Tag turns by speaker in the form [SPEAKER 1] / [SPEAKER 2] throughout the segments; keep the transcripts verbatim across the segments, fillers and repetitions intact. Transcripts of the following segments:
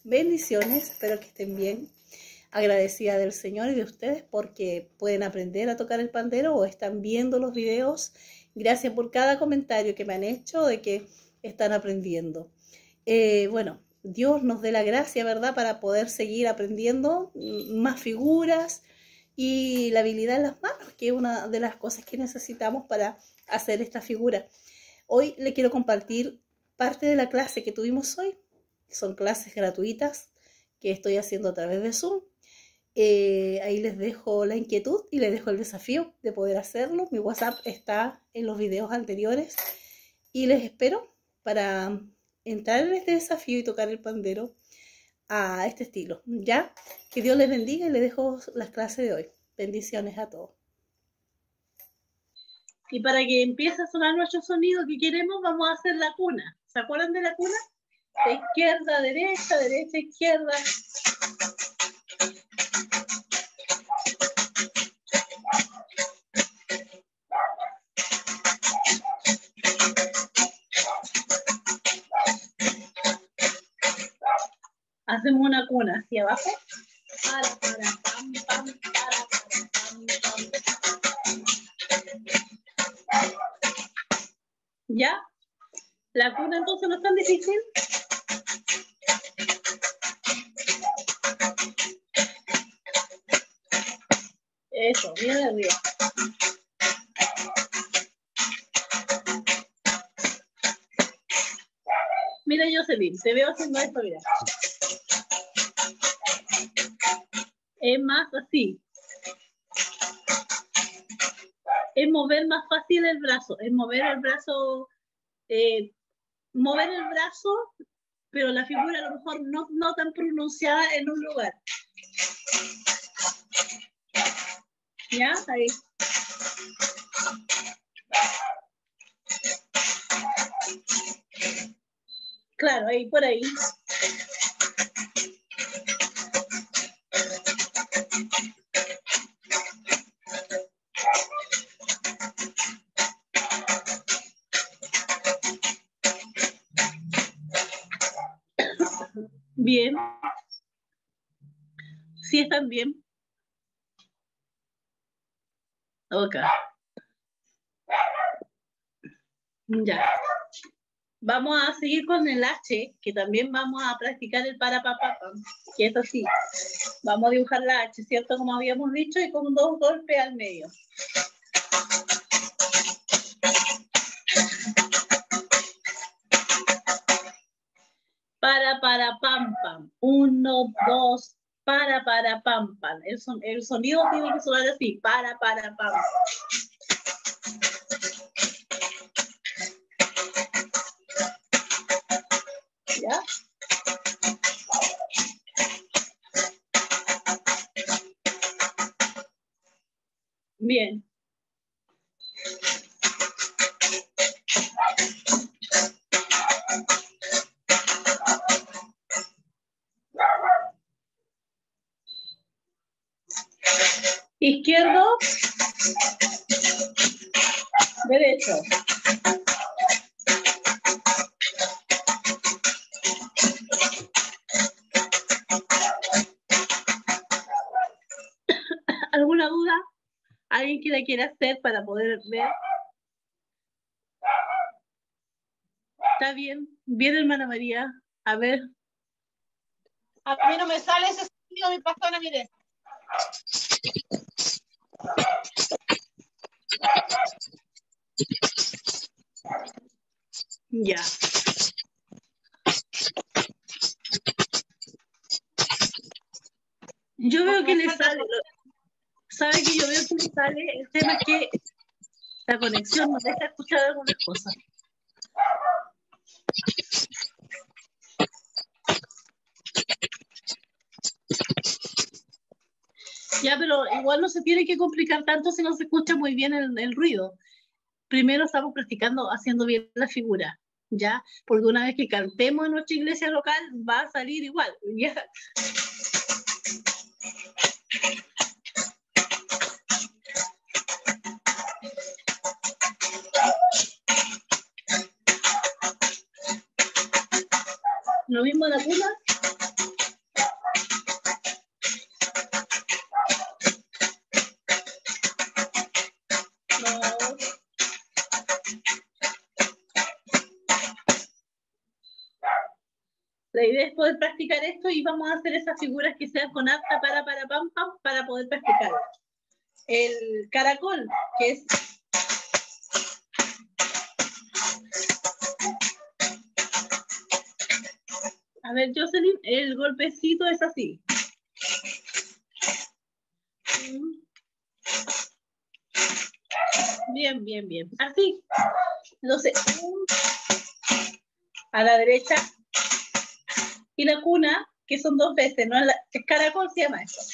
[SPEAKER 1] Bendiciones, espero que estén bien. Agradecida del Señor y de ustedes porque pueden aprender a tocar el pandero o están viendo los videos. Gracias por cada comentario que me han hecho de que están aprendiendo. Eh, bueno, Dios nos dé la gracia, ¿verdad?, para poder seguir aprendiendo más figuras y la habilidad en las manos, que es una de las cosas que necesitamos para hacer esta figura. Hoy le quiero compartir parte de la clase que tuvimos hoy. Son clases gratuitas que estoy haciendo a través de Zoom. Eh, ahí les dejo la inquietud y les dejo el desafío de poder hacerlo. Mi WhatsApp está en los videos anteriores y les espero para entrar en este desafío y tocar el pandero a este estilo. Ya, que Dios les bendiga y les dejo las clases de hoy. Bendiciones a todos.
[SPEAKER 2] Y para que empiece a sonar nuestro sonido que queremos, vamos a hacer la cuna. ¿Se acuerdan de la cuna? De izquierda a derecha, derecha a izquierda. Hacemos una cuna hacia abajo. Para, para, pam, pam, para, para, pam, pam. ¿Ya? La cuna entonces no es tan difícil. Eso, mira de arriba. Mira, Jocelyn, te veo haciendo esto, mira. Es más así. Es mover más fácil el brazo. Es mover el brazo, eh, mover el brazo, pero la figura a lo mejor no, no tan pronunciada en un lugar. ¿Ya? Ahí. Claro, ahí, por ahí. Bien. ¿Sí están bien? Ok. Ya. Vamos a seguir con el H, que también vamos a practicar el para, pa, pa, pa, que es así. Vamos a dibujar la H, ¿cierto? Como habíamos dicho, y con dos golpes al medio. Para, para, pam, pam. Uno, dos, para, para, pam, pam. El, son, el sonido tiene que sonar así. Para, para, pam. ¿Ya? Bien. Izquierdo, derecho. ¿Alguna duda? ¿Alguien que la quiera hacer para poder ver? ¿Está bien? Bien, hermana María. A ver.
[SPEAKER 3] A mí no me sale ese sonido, mi pastora, mire.
[SPEAKER 2] Ya. Yo veo que le sale. ¿Sabe que yo veo que le sale? El tema es que la conexión nos deja escuchar algunas cosas. Ya, pero igual no se tiene que complicar tanto si no se escucha muy bien el, el ruido. Primero estamos practicando haciendo bien la figura, ¿ya? Porque una vez que cantemos en nuestra iglesia local, va a salir igual, ¿ya? Lo mismo la cuna. La idea es poder practicar esto y vamos a hacer esas figuras que sean con harta para, para, pam, pam, para poder practicar. El caracol, que es... A ver, Jocelyn, el golpecito es así. Bien, bien, bien. Así. Entonces, a la derecha. Y la cuna, que son dos veces, ¿no? El caracol se llama esto.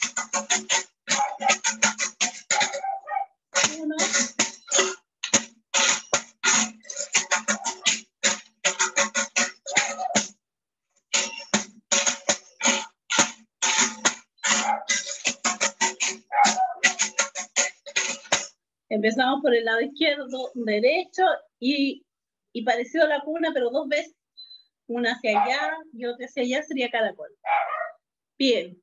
[SPEAKER 2] Uno. Empezamos por el lado izquierdo, derecho y, y parecido a la cuna, pero dos veces. Una hacia allá y otra hacia allá sería caracol. Bien.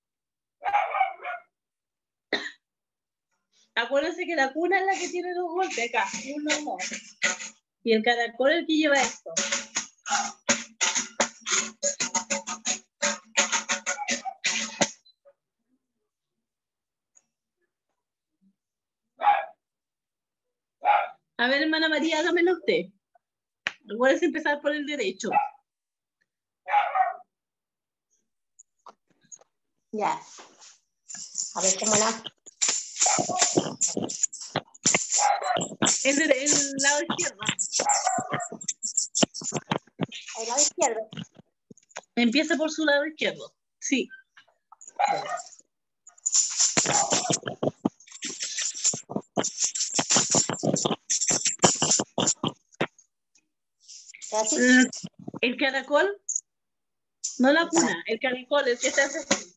[SPEAKER 2] Acuérdense que la cuna es la que tiene dos golpes acá. Uno, dos. Y el caracol es el que lleva esto. A ver, hermana María, hágamelo usted. Recuerden empezar por el derecho.
[SPEAKER 3] Ya. A ver cómo la...
[SPEAKER 2] El, de, el lado izquierdo.
[SPEAKER 3] El lado izquierdo.
[SPEAKER 2] Empieza por su lado izquierdo. Sí. El, el caracol, no la cuna, el caracol, el que se hace así.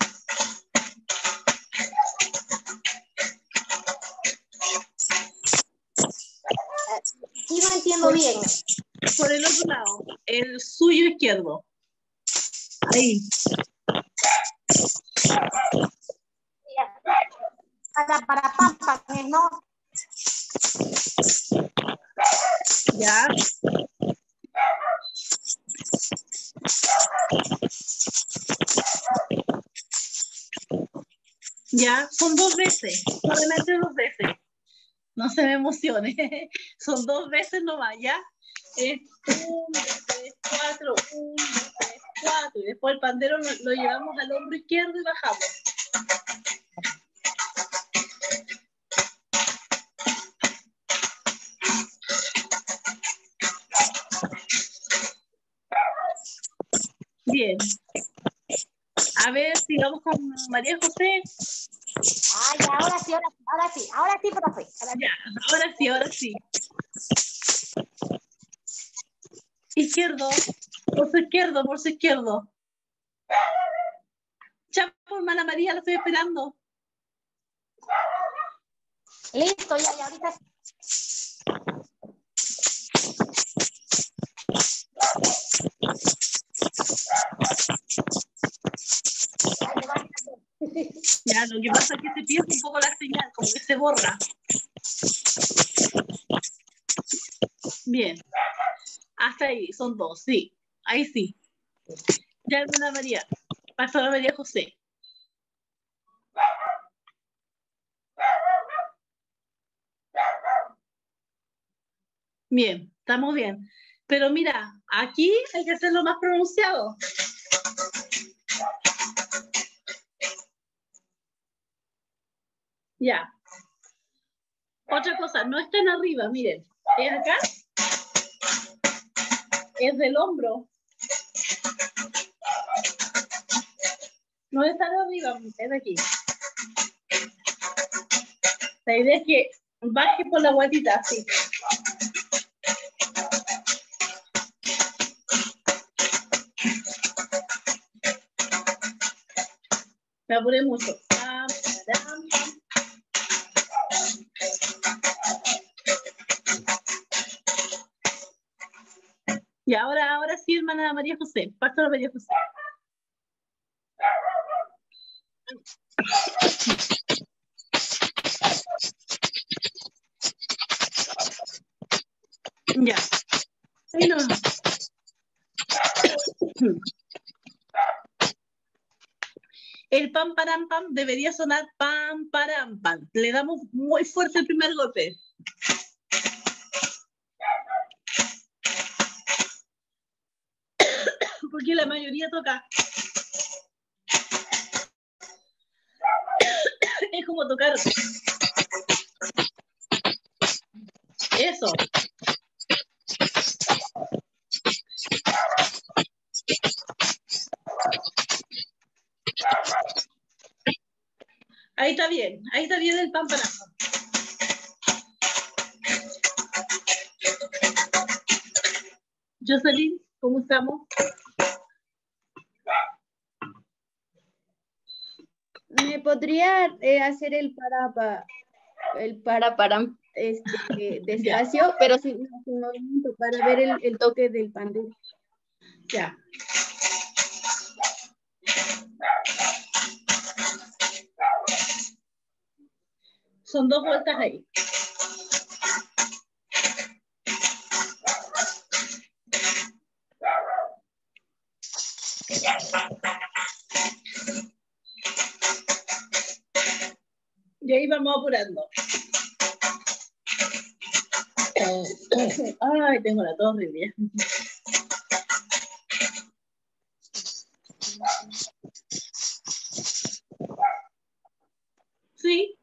[SPEAKER 3] Sí, no entiendo bien.
[SPEAKER 2] Por el otro lado, el suyo izquierdo. Ahí.
[SPEAKER 3] Para, para pampa, ¿no?
[SPEAKER 2] Ya. Ya, son dos veces, solamente dos veces. No se me emocione. Son dos veces nomás, ¿ya? Es uno, dos, tres, cuatro, uno, dos, tres, cuatro. Y después el pandero lo, lo llevamos al hombro izquierdo y bajamos. Bien. A ver, sigamos con María José.
[SPEAKER 3] Ah, ya, ahora sí, ahora sí, ahora sí, ahora sí, profe. Ahora
[SPEAKER 2] ya, ahora sí, ahora sí. Izquierdo, por su izquierdo, por su izquierdo. Chapo, hermana María, la estoy esperando.
[SPEAKER 3] Listo, ya, ya, ahorita.
[SPEAKER 2] Ya, lo que pasa es que se pierde un poco la señal, como que se borra. Bien. Hasta ahí, son dos, sí. Ahí sí. Ya, hermana María. Pasó a María José. Bien, estamos bien. Pero mira, aquí hay que hacerlo más pronunciado. Ya. Otra cosa, no están arriba, miren. Es acá. Es del hombro. No están arriba, es de aquí. La idea es que baje por la guatita, así. Me apuré mucho. Y ahora, ahora sí, hermana María José. Pastora María José. Ya. Ahí no. El pam, param, pam debería sonar pam, param, pam. Le damos muy fuerte el primer golpe. Porque la mayoría toca. Es como tocar. Eso. Ahí está bien, ahí está bien el pam para. Jocelyn, ¿cómo estamos?
[SPEAKER 4] ¿Me podría eh, hacer el para, pa, el para, para, este, despacio, pero sin, sin movimiento, para ver el, el toque del pandero?
[SPEAKER 2] Ya. Son dos vueltas ahí. Y ahí vamos apurando. Ay, tengo la tos horrible. Sí.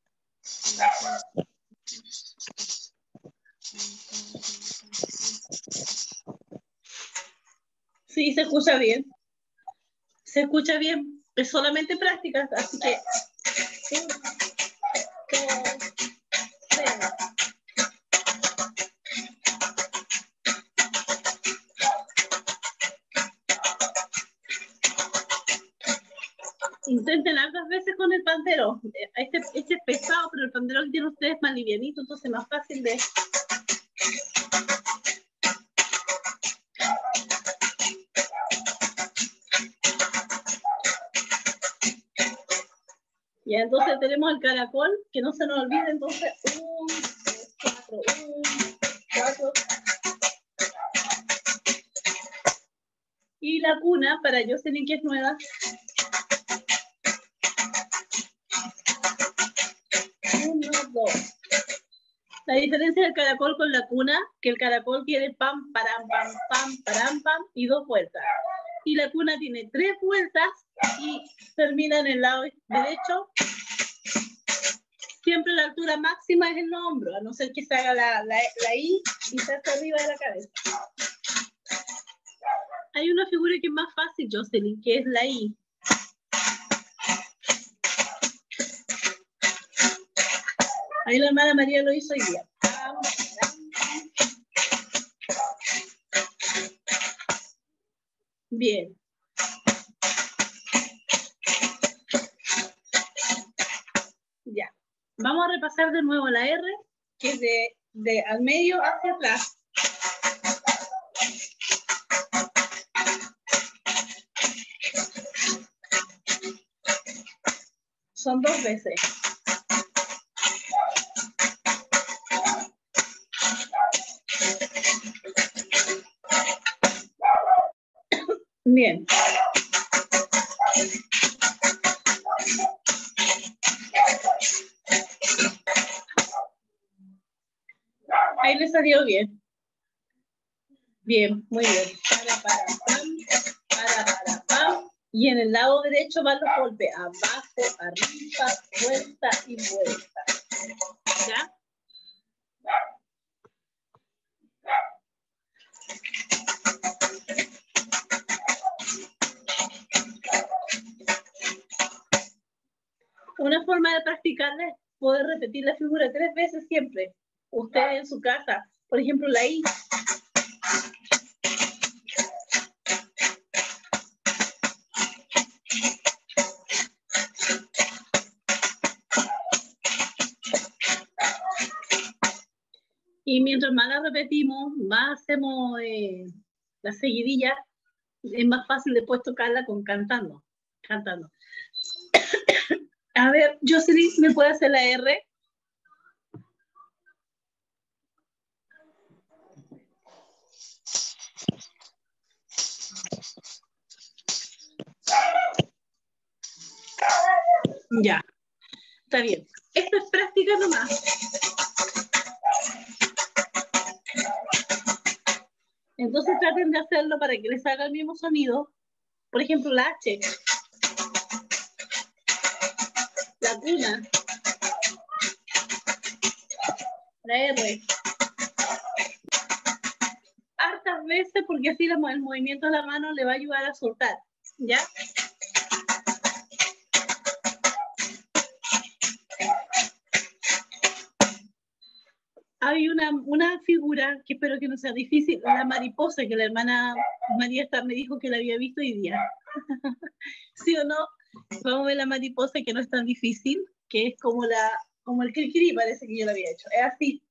[SPEAKER 2] Sí, se escucha bien. Se escucha bien. Es solamente práctica, así que... Intenten hartas veces con el pandero. Este, este es pesado, pero el pandero que tienen ustedes es más livianito, entonces más fácil de... Ya, entonces tenemos el caracol, que no se nos olvide, entonces, un, tres, cuatro, un, cuatro. Y la cuna, para Jocelyn, que es nueva. Uno, dos. La diferencia del caracol con la cuna, que el caracol tiene pam, param, pam, pam, param, pam, y dos vueltas. Y la cuna tiene tres vueltas y termina en el lado derecho. Siempre la altura máxima es en los hombros, a no ser que se haga la, la, la I y se hace arriba de la cabeza. Hay una figura que es más fácil, Jocelyn, que es la I. Ahí la hermana María lo hizo hoy día. Bien. Ya. Vamos a repasar de nuevo la R, que es de, de al medio hacia atrás. Son dos veces. Bien. Ahí le salió bien. Bien, muy bien. Para, para, pam, para, para, pam. Y en el lado derecho van los golpes. Abajo, arriba, vuelta y vuelta. ¿Ya? Una forma de practicarla es poder repetir la figura tres veces siempre. Usted en su casa, por ejemplo, la I. Y mientras más la repetimos, más hacemos eh, la seguidilla, es más fácil después tocarla con cantando. Cantando. A ver, Jocelyn, ¿me puede hacer la R? Ya, está bien. Esto es práctica nomás. Entonces traten de hacerlo para que les haga el mismo sonido. Por ejemplo, la H, la cuna, la R. Hartas veces, porque así el movimiento de la mano le va a ayudar a soltar. ¿Ya? Hay una, una figura que espero que no sea difícil, la mariposa que la hermana María Estar me dijo que la había visto hoy día. ¿Sí o no? Vamos a ver la mariposa que no es tan difícil, que es como la como el cri-cri, parece que yo lo había hecho. Es así.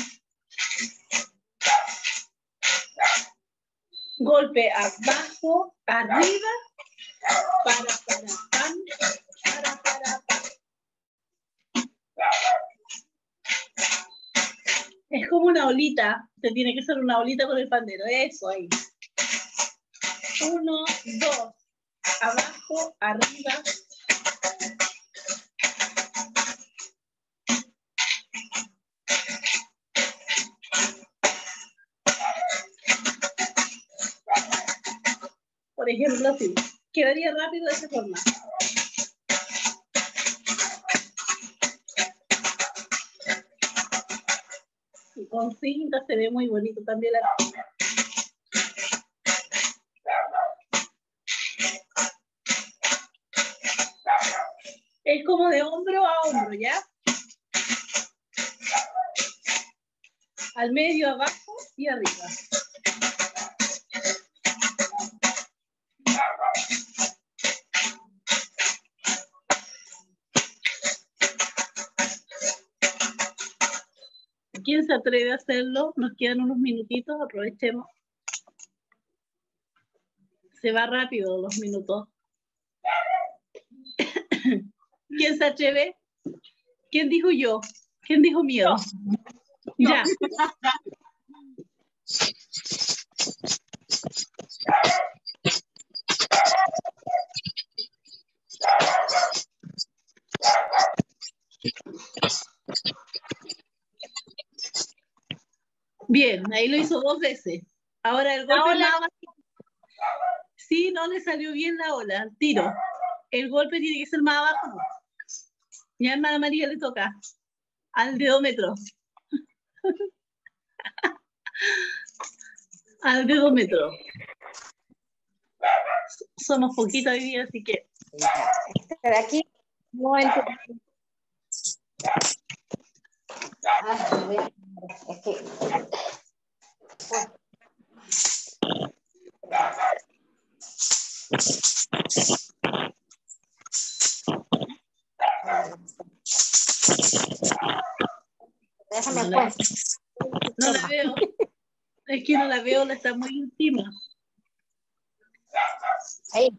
[SPEAKER 2] Golpe abajo, arriba, para, para, pam, para, para, pam. Es como una olita, te tiene que ser una olita con el pandero, eso ahí. Uno, dos, abajo, arriba. Por ejemplo, así. Quedaría rápido de esa forma. Y con cinta se ve muy bonito también la... Es como de hombro a hombro, ¿ya? Al medio, abajo y arriba. ¿Quién se atreve a hacerlo? Nos quedan unos minutitos, aprovechemos. Se va rápido los minutos. ¿Quién se atreve? ¿Quién dijo yo? ¿Quién dijo miedo?
[SPEAKER 3] Yo.
[SPEAKER 2] Ya. Bien, ahí lo hizo dos veces. Ahora el golpe
[SPEAKER 3] ola.
[SPEAKER 2] más bajito. Sí, no le salió bien la ola, el tiro. El golpe tiene que ser más abajo. Ya a hermana María le toca. Al dedómetro. Al dedómetro. Somos poquitos hoy día, así que.
[SPEAKER 3] Este de aquí no entiendo. Ay, a ver, es que. Déjame
[SPEAKER 2] No la,
[SPEAKER 3] pues.
[SPEAKER 2] no la veo. Es que no la veo, la está muy encima.
[SPEAKER 3] Ahí.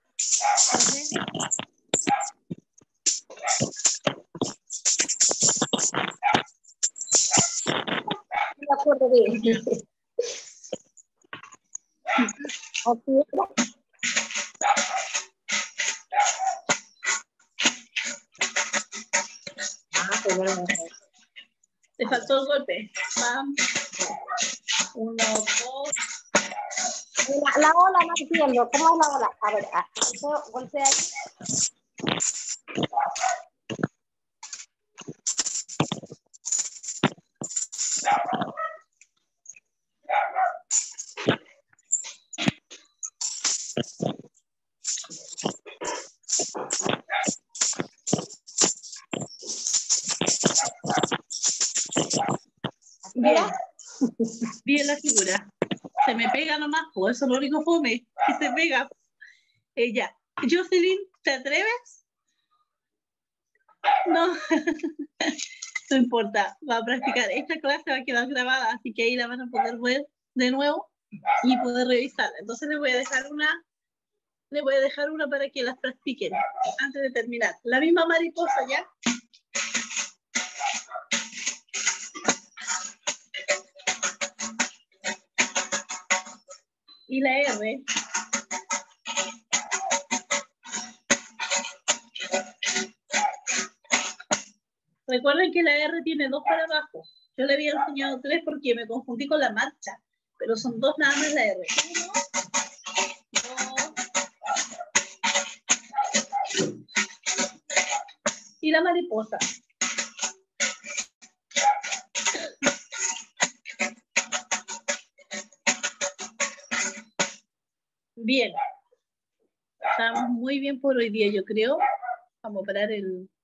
[SPEAKER 3] No me acuerdo bien. Aquí. Ah, pero no.
[SPEAKER 2] Te faltó el golpe. Pam. Uno, dos.
[SPEAKER 3] La, la ola no entiendo. ¿Cómo es la ola? A ver, ah, yo golpea ahí.
[SPEAKER 2] Bien. Bien la figura. Se me pega nomás, pues eso es lo único fome, que se pega. Ella. Jocelyn, ¿te atreves? No. No importa, va a practicar. Esta clase va a quedar grabada, así que ahí la van a poder ver de nuevo y poder revisarla. Entonces les voy a dejar una, les voy a dejar una para que las practiquen antes de terminar. La misma mariposa, ¿ya? Y la R. Recuerden que la R tiene dos para abajo. Yo le había enseñado tres porque me confundí con la marcha, pero son dos nada más la R. Uno, dos, y la mariposa. Bien. Estamos muy bien por hoy día, yo creo. Vamos a parar el...